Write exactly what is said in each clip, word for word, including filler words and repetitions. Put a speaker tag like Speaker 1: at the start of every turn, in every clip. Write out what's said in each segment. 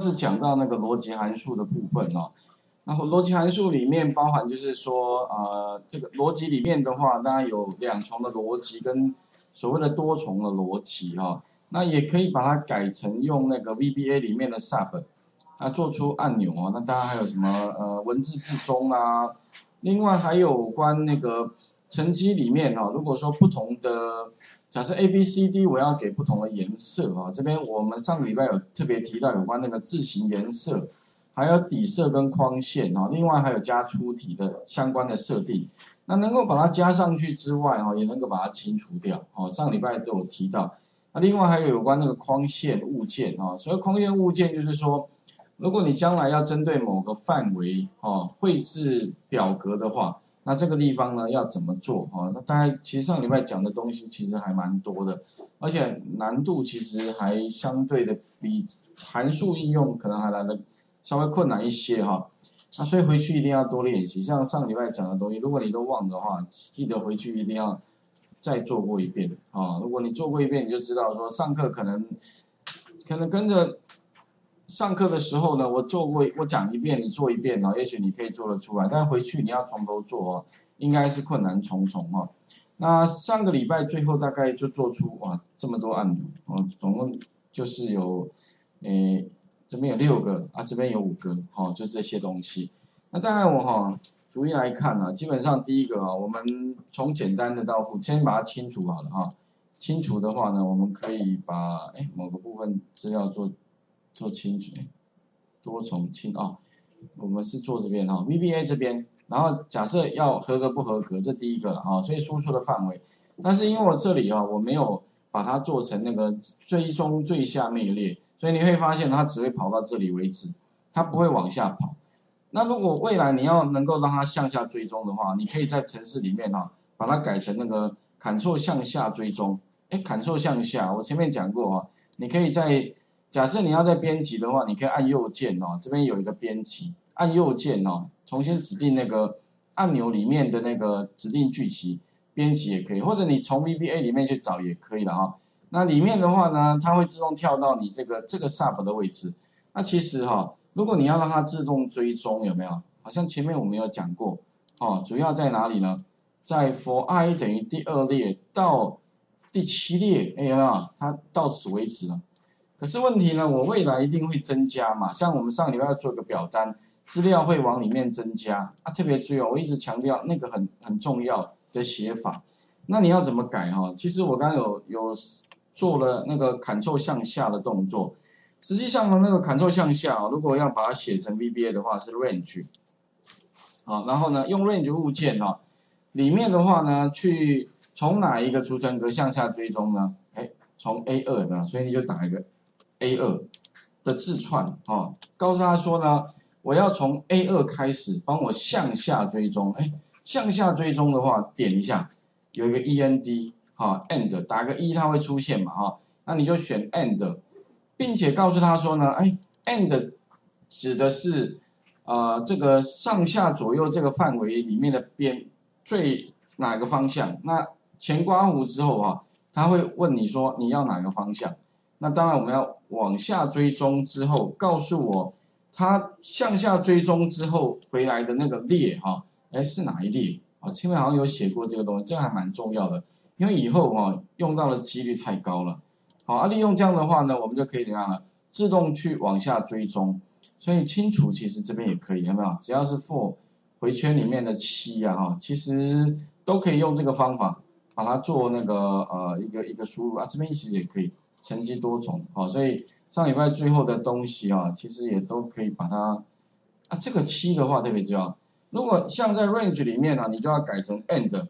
Speaker 1: 是讲到那个逻辑函数的部分哦。然后逻辑函数里面包含就是说，呃，这个逻辑里面的话，当然有两重的逻辑跟所谓的多重的逻辑哈、哦。那也可以把它改成用那个 V B A 里面的 sub， 啊做出按钮啊。那当然还有什么呃文字至中啊，另外还有关那个乘积里面哈、哦，如果说不同的。假设 A B C D 我要给不同的颜色啊，这边我们上个礼拜有特别提到有关那个字形颜色，还有底色跟框线啊，另外还有加出题的相关的设定。那能够把它加上去之外哈，也能够把它清除掉。哦，上个礼拜都有提到。那另外还有有关那个框线物件啊，所以框线物件就是说，如果你将来要针对某个范围哦绘制表格的话。那这个地方呢要怎么做啊？那大概其实上礼拜讲的东西其实还蛮多的，而且难度其实还相对的比函数应用可能还来的稍微困难一些哈。那所以回去一定要多练习，像上礼拜讲的东西，如果你都忘的话，记得回去一定要再做过一遍啊。如果你做过一遍，你就知道说上课可能可能跟着。上课的时候呢，我做过，我讲一遍，你做一遍哦，也许你可以做得出来，但回去你要从头做哦，应该是困难重重哦。那上个礼拜最后大概就做出哇这么多按钮哦，总共就是有，诶这边有六个啊，这边有五个，哦，就这些东西。那当然我哈、哦、逐一来看啊，基本上第一个啊，我们从简单的到复，先把它清除好了哈、哦。清除的话呢，我们可以把哎某个部分资料做。做清除，多重清哦，我们是做这边哈、哦、，V B A 这边，然后假设要合格不合格，这第一个了哈、哦，所以输出的范围，但是因为我这里啊、哦，我没有把它做成那个追踪最下面一列，所以你会发现它只会跑到这里为止，它不会往下跑。那如果未来你要能够让它向下追踪的话，你可以在程式里面哈、哦，把它改成那个 Ctrl 向下追踪，哎 ，Ctrl 向下，我前面讲过啊，你可以在假设你要在编辑的话，你可以按右键哦，这边有一个编辑，按右键哦，重新指定那个按钮里面的那个指定句集，编辑也可以，或者你从 V B A 里面去找也可以了哈、哦。那里面的话呢，它会自动跳到你这个这个 sub 的位置。那其实哈、哦，如果你要让它自动追踪，有没有？好像前面我们有讲过哦，主要在哪里呢？在 for i 等于第二列到第七列，哎呀，它到此为止了。可是问题呢，我未来一定会增加嘛，像我们上礼拜要做个表单，资料会往里面增加啊，特别注意哦，我一直强调那个很很重要的写法。那你要怎么改哈？其实我刚刚有有做了那个 Ctrl 向下的动作，实际上呢，那个 Ctrl 向下，如果要把它写成 V B A 的话是 Range， 好，然后呢用 Range 物件哈，里面的话呢去从哪一个储存格向下追踪呢？哎，从 A 二 的，所以你就打一个。A 二 的字串哦，告诉他说呢，我要从 A 二 开始帮我向下追踪，哎，向下追踪的话，点一下，有一个 E N D 哈、哦、，End 打个一它会出现嘛哈、哦，那你就选 End， 并且告诉他说呢，哎 ，End 指的是呃这个上下左右这个范围里面的边最哪个方向？那前刮弧之后啊，他会问你说你要哪个方向？那当然我们要往下追踪之后，告诉我它向下追踪之后回来的那个列哈，哎是哪一列啊？前面好像有写过这个东西，这个还蛮重要的，因为以后哈用到的几率太高了。好啊，利用这样的话呢，我们就可以怎样呢？自动去往下追踪。所以清除其实这边也可以，有没有？只要是 for 回圈里面的七呀哈，其实都可以用这个方法把它做那个呃一个一个输入啊，这边其实也可以。乘积多重，好，所以上礼拜最后的东西啊，其实也都可以把它啊，这个七的话特别重要。如果像在 range 里面呢、啊，你就要改成 end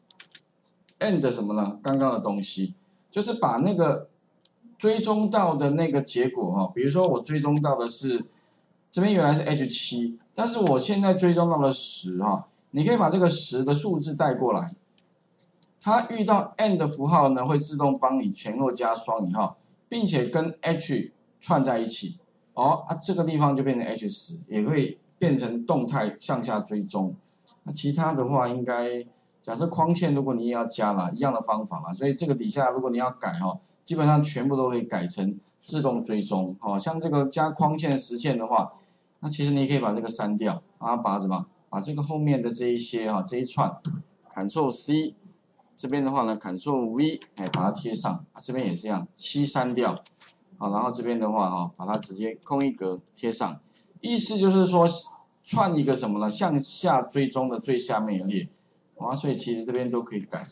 Speaker 1: end 什么呢？刚刚的东西，就是把那个追踪到的那个结果哈、啊，比如说我追踪到的是这边原来是 H 七，但是我现在追踪到了十哈，你可以把这个十的数字带过来。它遇到 and 符号呢，会自动帮你前后加双引号，并且跟 h 串在一起。哦啊，这个地方就变成 h 十，也会变成动态向下追踪。那其他的话，应该假设框线，如果你也要加啦，一样的方法啦。所以这个底下如果你要改哈，基本上全部都可以改成自动追踪。好、哦，像这个加框线实现的话，那其实你也可以把这个删掉，然后把什么，把这个后面的这一些哈、哦、这一串 ，Ctrl C， 这边的话呢 ，Ctrl V， 哎，把它贴上，啊，这边也是一样，七删掉，好，然后这边的话哈、哦，把它直接空一格贴上，意思就是说串一个什么呢？向下追踪的最下面一列，啊，所以其实这边都可以改。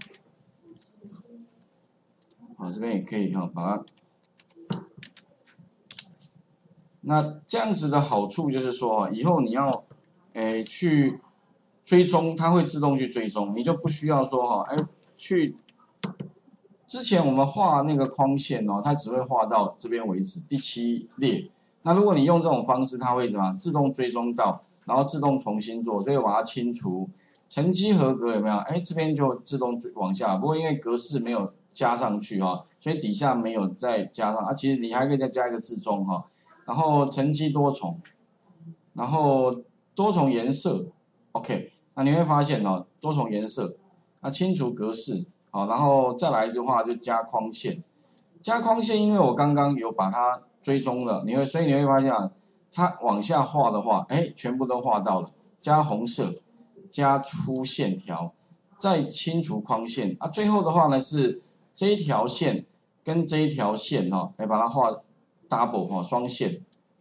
Speaker 1: 啊，这边也可以哈，把它。那这样子的好处就是说啊，以后你要，诶去追踪，它会自动去追踪，你就不需要说哈，哎去。之前我们画那个框线哦，它只会画到这边为止，第七列。那如果你用这种方式，它会怎么自动追踪到，然后自动重新做，这个把它清除，成绩合格有没有？哎，这边就自动往下。不过因为格式没有加上去哈、哦，所以底下没有再加上啊。其实你还可以再加一个字中哈、哦，然后成绩多重，然后多重颜色 ，OK。那你会发现哦，多重颜色，那清除格式。好，然后再来的话就加框线，加框线，因为我刚刚有把它追踪了，你会，所以你会发现啊，它往下画的话，哎，全部都画到了，加红色，加粗线条，再清除框线啊，最后的话呢是这一条线跟这一条线哈、哦，来把它画 double 哈、哦，双线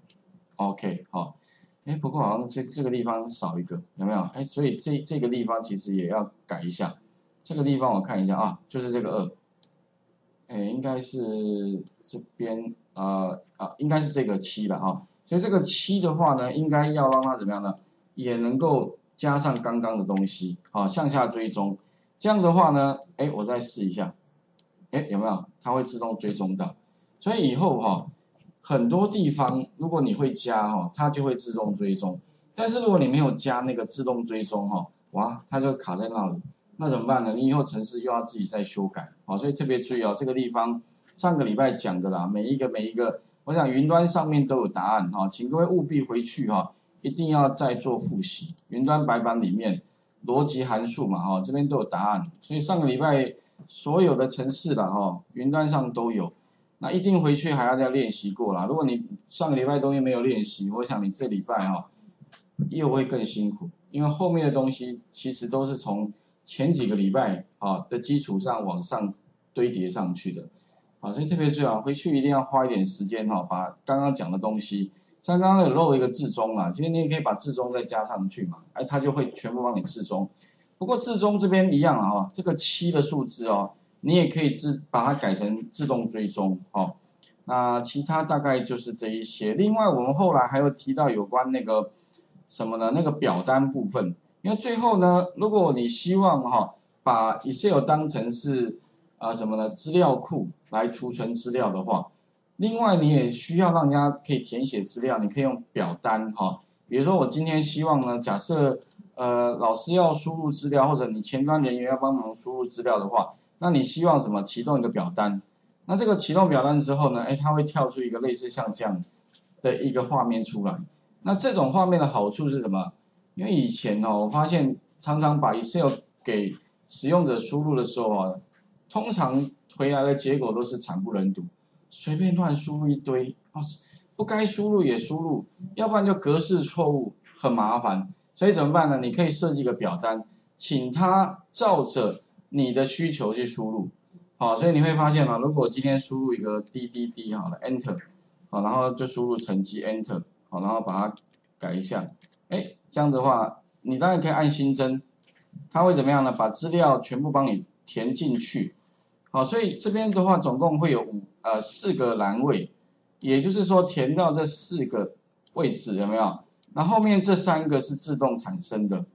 Speaker 1: ，OK 好、哦，哎，不过好像这这个地方少一个，有没有？哎，所以这这个地方其实也要改一下。这个地方我看一下啊，就是这个二，哎，应该是这边呃啊，应该是这个七了哈。所以这个七的话呢，应该要让它怎么样呢？也能够加上刚刚的东西，好，向下追踪。这样的话呢，哎，我再试一下，哎，有没有？它会自动追踪到。所以以后哈，很多地方如果你会加哈，它就会自动追踪。但是如果你没有加那个自动追踪哈，哇，它就卡在那里。那怎么办呢？你以后程式又要自己再修改，好，所以特别注意哦，这个地方上个礼拜讲的啦，每一个每一个，我想云端上面都有答案哈，请各位务必回去哈，一定要再做复习。云端白板里面逻辑函数嘛哈，这边都有答案，所以上个礼拜所有的程式啦哈，云端上都有，那一定回去还要再练习过啦。如果你上个礼拜东西没有练习，我想你这礼拜哈又会更辛苦，因为后面的东西其实都是从前几个礼拜啊的基础上往上堆叠上去的，啊，所以特别注意啊，回去一定要花一点时间哈，把刚刚讲的东西，像刚刚有漏一个字中啊，其实你也可以把字中再加上去嘛，哎，它就会全部帮你字中。不过字中这边一样啊，哈，这个七的数字哦，你也可以自把它改成自动追踪，哦，那其他大概就是这一些。另外我们后来还有提到有关那个什么呢？那个表单部分。因为最后呢，如果你希望哈、哦、把 Excel 当成是啊、呃、什么呢资料库来储存资料的话，另外你也需要让人家可以填写资料，你可以用表单哈、哦。比如说我今天希望呢，假设呃老师要输入资料，或者你前端人员要帮忙输入资料的话，那你希望什么启动一个表单？那这个启动表单之后呢，哎，它会跳出一个类似像这样的一个画面出来。那这种画面的好处是什么？因为以前哦，我发现常常把 Excel 给使用者输入的时候啊，通常回来的结果都是惨不忍睹，随便乱输入一堆啊，不该输入也输入，要不然就格式错误，很麻烦。所以怎么办呢？你可以设计一个表单，请他照着你的需求去输入。好，所以你会发现嘛，如果我今天输入一个滴滴滴好了 ，Enter， 好，然后就输入成绩 Enter， 好，然后把它改一下。哎，这样的话，你当然可以按新增，它会怎么样呢？把资料全部帮你填进去，好，所以这边的话总共会有五呃四个栏位，也就是说填到这四个位置有没有？那后面这三个是自动产生的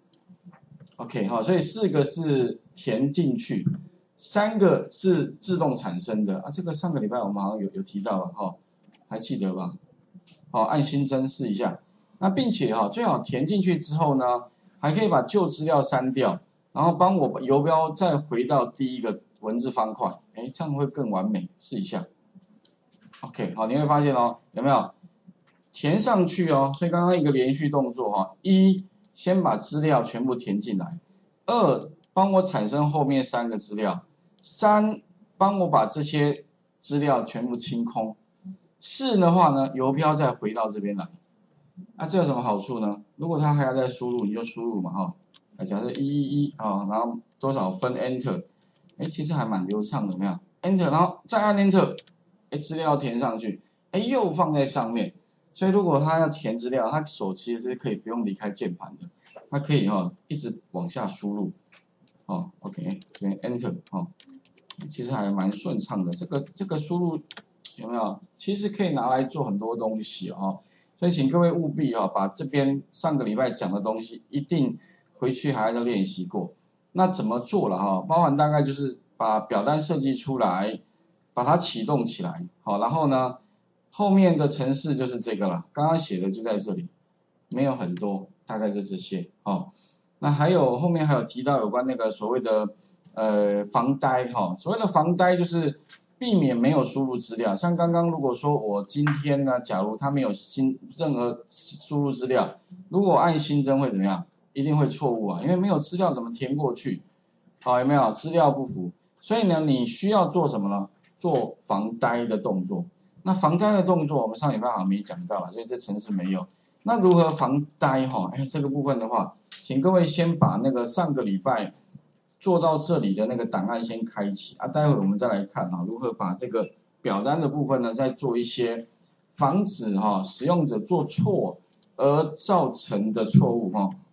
Speaker 1: ，OK 好，所以四个是填进去，三个是自动产生的啊。这个上个礼拜我们好像有有提到了哈，还记得吧？好，按新增试一下。那并且哈，最好填进去之后呢，还可以把旧资料删掉，然后帮我把游标再回到第一个文字方块，哎，这样会更完美。试一下 ，OK， 好，你会发现哦，有没有填上去哦？所以刚刚一个连续动作哈，一先把资料全部填进来，二帮我产生后面三个资料，三帮我把这些资料全部清空。 是的话呢，邮票再回到这边来。那、啊、这有什么好处呢？如果他还要再输入，你就输入嘛哈。啊，假设一一一啊，然后多少分 Enter， 哎，其实还蛮流畅的，有没有 ？Enter， 然后再按 Enter， 哎，资料填上去，哎，又放在上面。所以如果他要填资料，他手其实是可以不用离开键盘的，他可以哈、哦、一直往下输入。哦 ，OK， 这边 Enter 哦，其实还蛮顺畅的。这个这个输入有没有？其实可以拿来做很多东西哦。所以请各位务必哈、哦，把这边上个礼拜讲的东西一定回去还要练习过。那怎么做了哈、哦？包含大概就是把表单设计出来，把它启动起来，好，然后呢，后面的程式就是这个了。刚刚写的就在这里，没有很多，大概就这些哦。那还有后面还有提到有关那个所谓的呃防呆哈、哦，所谓的防呆就是避免没有输入资料。像刚刚如果说我今天呢，假如它没有新任何输入资料，如果我按新增会怎么样？一定会错误啊，因为没有资料怎么填过去？好，有没有资料不符？所以呢，你需要做什么呢？做防呆的动作。那防呆的动作，我们上礼拜好像没讲到了，所以这程式没有。那如何防呆哈？哎，这个部分的话，请各位先把那个上个礼拜做到这里的那个档案先开启啊，待会我们再来看哈，如何把这个表单的部分呢，再做一些防止哈使用者做错而造成的错误哈。